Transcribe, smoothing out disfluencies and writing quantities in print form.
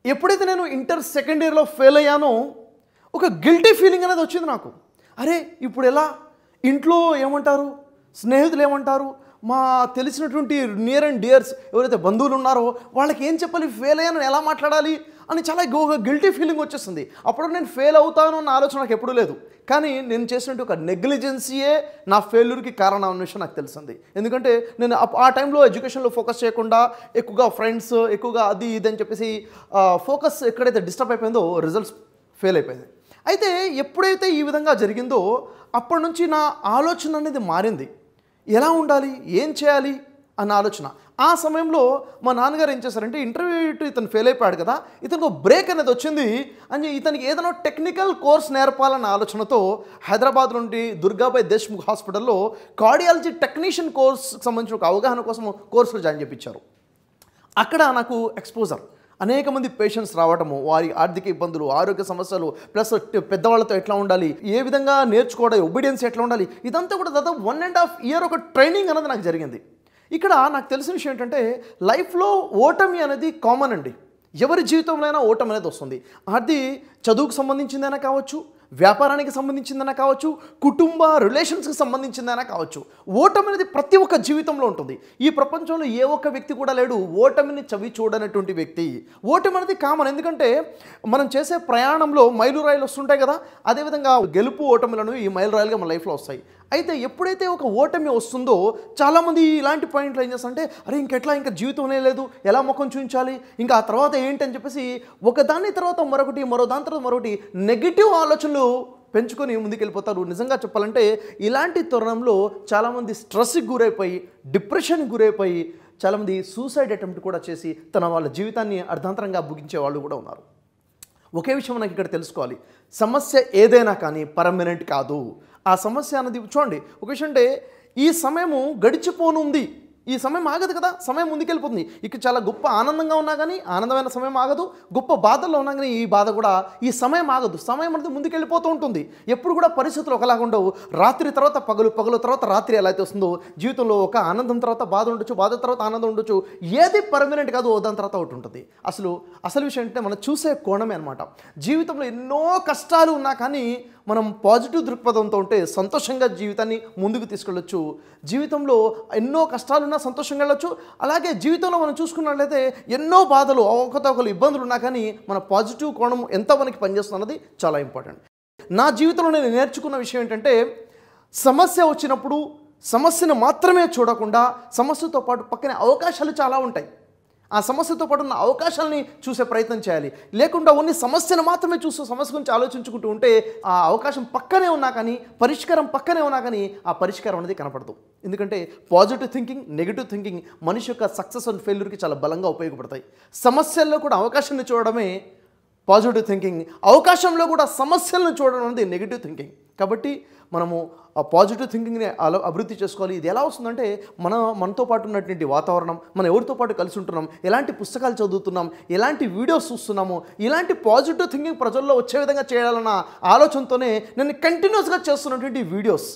ఎప్పుడైతే నేను inter second ఇయర్లో ఫెయిల్ అయ్యానో ఒక గిల్టీ ఫీలింగ్ అనేది వచ్చింది నాకు. అరే ఇప్పుడు ఎలా, ఇంట్లో ఏమంటారు, స్నేహితులు ఏమంటారు, మా తెలిసినటువంటి నియర్ అండ్ డియర్స్ ఎవరైతే బంధువులు ఉన్నారో వాళ్ళకి ఏం చెప్పాలి, ఫెయిల్ అయ్యాను ఎలా మాట్లాడాలి అని చాలా గిల్టీ ఫీలింగ్ వచ్చేస్తుంది. అప్పుడు నేను ఫెయిల్ అవుతాను అన్న ఆలోచన నాకు ఎప్పుడూ లేదు. కానీ నేను చేసినట్టు ఒక నెగ్లిజెన్సీయే నా ఫెయిల్యూర్కి కారణం అన్న విషయం నాకు తెలిసింది. ఎందుకంటే నేను ఆ టైంలో ఎడ్యుకేషన్లో ఫోకస్ చేయకుండా ఎక్కువగా ఫ్రెండ్స్ ఎక్కువగా అది ఇది అని చెప్పేసి ఫోకస్ ఎక్కడైతే డిస్టర్బ్ అయిపోయిందో రిజల్ట్స్ ఫెయిల్ అయిపోయింది. అయితే ఎప్పుడైతే ఈ విధంగా జరిగిందో అప్పటి నుంచి నా ఆలోచన అనేది మారింది. ఎలా ఉండాలి, ఏం చేయాలి అన్న ఆలోచన. ఆ సమయంలో మా నాన్నగారు ఏం చేశారంటే, ఇంటర్వ్యూ ఇతను ఫెయిల్ అయిపోయాడు కదా, ఇతనికి బ్రేక్ అనేది వచ్చింది అని ఇతనికి ఏదైనా టెక్నికల్ కోర్స్ నేర్పాలన్న ఆలోచనతో హైదరాబాద్ నుండి దుర్గాబాయ్ దేశ్ముఖ్ హాస్పిటల్లో కార్డియాలజీ టెక్నీషియన్ కోర్స్కి సంబంధించిన ఒక అవగాహన కోసం కోర్సులో జాయిన్ చేయించారు. అక్కడ నాకు ఎక్స్పోజర్, అనేక మంది పేషెంట్స్ రావడము, వారి ఆర్థిక ఇబ్బందులు, ఆరోగ్య సమస్యలు, ప్లస్ పెద్దవాళ్ళతో ఎట్లా ఉండాలి, ఏ విధంగా నేర్చుకోవడం, ఒబీడియన్స్ ఎట్లా ఉండాలి, ఇదంతా కూడా దాదాపు 1.5 year ఒక ట్రైనింగ్ అనేది నాకు జరిగింది. ఇక్కడ నాకు తెలిసిన విషయం ఏంటంటే, లైఫ్లో ఓటమి అనేది కామన్ అండి. ఎవరి జీవితంలో అయినా ఓటమి అనేది వస్తుంది. అది చదువుకు సంబంధించిందైనా కావచ్చు, వ్యాపారానికి సంబంధించిందైనా కావచ్చు, కుటుంబ రిలేషన్స్కి సంబంధించిందైనా కావచ్చు. ఓటమి అనేది ప్రతి ఒక్క జీవితంలో ఉంటుంది. ఈ ప్రపంచంలో ఏ ఒక్క వ్యక్తి కూడా లేడు ఓటమిని చవి చూడనటువంటి వ్యక్తి. ఓటమి అనేది కామన్. ఎందుకంటే మనం చేసే ప్రయాణంలో మైలురాయిలు వస్తుంటాయి కదా, అదేవిధంగా గెలుపు ఓటములను ఈ మైలురాయిలుగా మన లైఫ్లో వస్తాయి. అయితే ఎప్పుడైతే ఒక ఓటమి వస్తుందో చాలామంది ఇలాంటి పాయింట్లు ఏం చేస్తారంటే, అరే ఇంకెట్లా, ఇంకా జీవితంలో లేదు, ఎలా ముఖం చూపించాలి, ఇంకా ఆ తర్వాత ఏంటి అని చెప్పేసి ఒకదాని తర్వాత మరొకటి, మరో దాని తర్వాత మరొకటి నెగిటివ్ ఆలోచనలు పెంచుకొని ముందుకెళ్ళిపోతారు. నిజంగా చెప్పాలంటే ఇలాంటి తరుణంలో చాలామంది స్ట్రెస్కి గురైపోయి, డిప్రెషన్కి గురైపోయి, చాలామంది సూసైడ్ అటెంప్ట్ కూడా చేసి వాళ్ళ జీవితాన్ని అర్ధాంతరంగా ముగించే వాళ్ళు కూడా ఉన్నారు. ఒకే విషయం మనకి ఇక్కడ తెలుసుకోవాలి, సమస్య ఏదైనా కానీ పర్మనెంట్ కాదు. ఆ సమస్య అన్నది చూడండి, ఒక విషయం అంటే ఈ సమయము గడిచిపోనుంది, ఈ సమయం ఆగదు కదా, సమయం ముందుకెళ్ళిపోతుంది. ఇక చాలా గొప్ప ఆనందంగా ఉన్నా కానీ ఆనందమైన సమయం ఆగదు, గొప్ప బాధల్లో ఉన్నా కానీ ఈ బాధ కూడా, ఈ సమయం ఆగదు. సమయం అనేది ముందుకెళ్ళిపోతూ ఉంటుంది. ఎప్పుడు కూడా పరిస్థితులు ఒకలాగా ఉండవు. రాత్రి తర్వాత పగలు, పగలు తర్వాత రాత్రి ఎలా అయితే వస్తుందో జీవితంలో ఒక ఆనందం తర్వాత బాధ ఉండొచ్చు, బాధ తర్వాత ఆనందం ఉండొచ్చు. ఏది పర్మనెంట్ కాదు, దాని తర్వాత ఒకటి ఉంటుంది. అసలు విషయం ఏంటంటే మనం చూసే కోణమే అనమాట. జీవితంలో ఎన్నో కష్టాలు ఉన్నా కానీ మనం పాజిటివ్ దృక్పథంతో ఉంటే సంతోషంగా జీవితాన్ని ముందుకు తీసుకెళ్ళొచ్చు. జీవితంలో ఎన్నో కష్టాలున్నా సంతోషంగా వెళ్ళొచ్చు. అలాగే జీవితంలో మనం చూసుకున్నట్లయితే ఎన్నో బాధలు, అవకతవకలు, ఇబ్బందులు ఉన్నా కానీ మన పాజిటివ్ కోణం ఎంత మనకి పనిచేస్తున్నది చాలా ఇంపార్టెంట్. నా జీవితంలో నేను నేర్చుకున్న విషయం ఏంటంటే, సమస్య వచ్చినప్పుడు సమస్యను మాత్రమే చూడకుండా సమస్యతో పాటు పక్కనే అవకాశాలు చాలా ఉంటాయి. ఆ సమస్యతో పాటు ఉన్న అవకాశాలని చూసే ప్రయత్నం చేయాలి. లేకుండా ఓన్లీ సమస్యను మాత్రమే చూస్తూ సమస్య గురించి ఆలోచించుకుంటూ ఉంటే ఆ అవకాశం పక్కనే ఉన్నా కానీ, పరిష్కారం పక్కనే ఉన్నా కానీ ఆ పరిష్కారం అనేది కనపడదు. ఎందుకంటే పాజిటివ్ థింకింగ్, నెగిటివ్ థింకింగ్ మనిషి యొక్క సక్సెస్ అండ్ ఫెయిల్యూర్కి చాలా బలంగా ఉపయోగపడతాయి. సమస్యల్లో కూడా అవకాశాన్ని చూడడమే పాజిటివ్ థింకింగ్, అవకాశంలో కూడా సమస్యలను చూడడం అనేది నెగిటివ్ థింకింగ్. కాబట్టి మనము ఆ పాజిటివ్ థింకింగ్ని అభివృద్ధి చేసుకోవాలి. ఇది ఎలా వస్తుందంటే మనతో పాటు ఉన్నటువంటి వాతావరణం, మనం ఎవరితో పాటు కలిసి ఉంటున్నాం, ఎలాంటి పుస్తకాలు చదువుతున్నాం, ఎలాంటి వీడియోస్ చూస్తున్నాము, ఇలాంటి పాజిటివ్ థింకింగ్ ప్రజల్లో వచ్చే విధంగా చేయాలన్న ఆలోచనతోనే నేను కంటిన్యూస్గా చేస్తున్నటువంటి వీడియోస్.